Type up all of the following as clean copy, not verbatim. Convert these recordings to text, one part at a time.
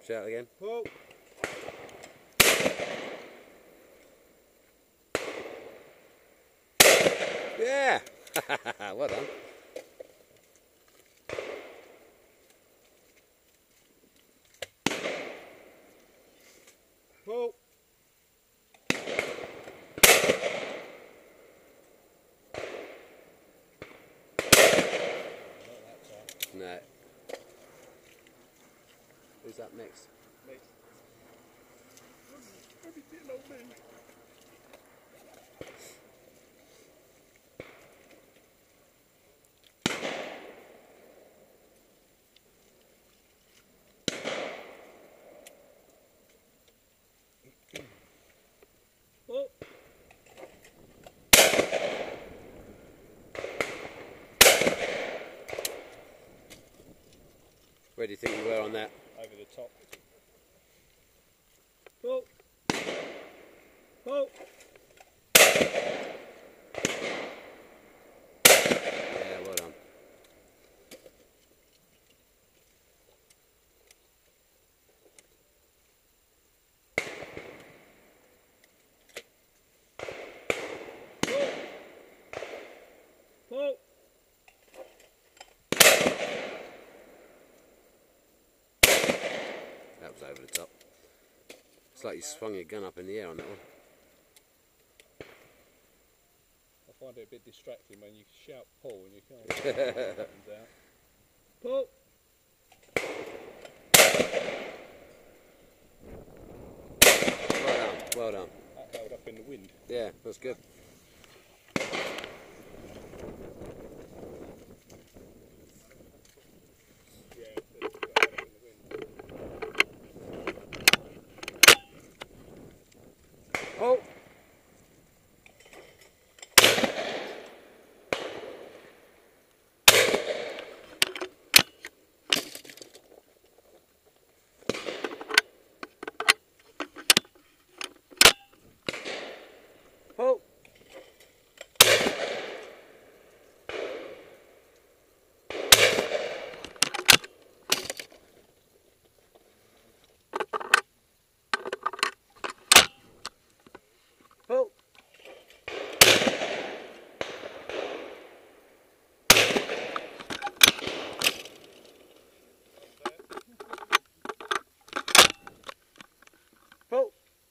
Shout again. Pull. Yeah! Well done. Pull. No. Who's up next? Me. Everything on me. Pull. Where do you think you were on that? Over the top. Pull. Pull. Yeah, well done. Pull. That was over the top. It's like you swung your gun up in the air on that one. I find it a bit distracting when you shout pull and you can't get it comes out. Pull. Well done, well done. That held up in the wind. Yeah, that's good. Yeah, it got held up in the wind. Oh! Oh! Oh! Oh!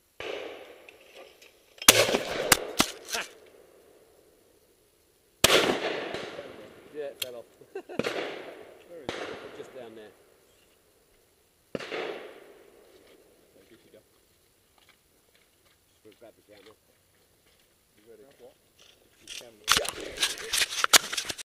Yeah, it fell off. Where is it? Just down there. Where did you go? We'll grab the camera. You ready? What? You can.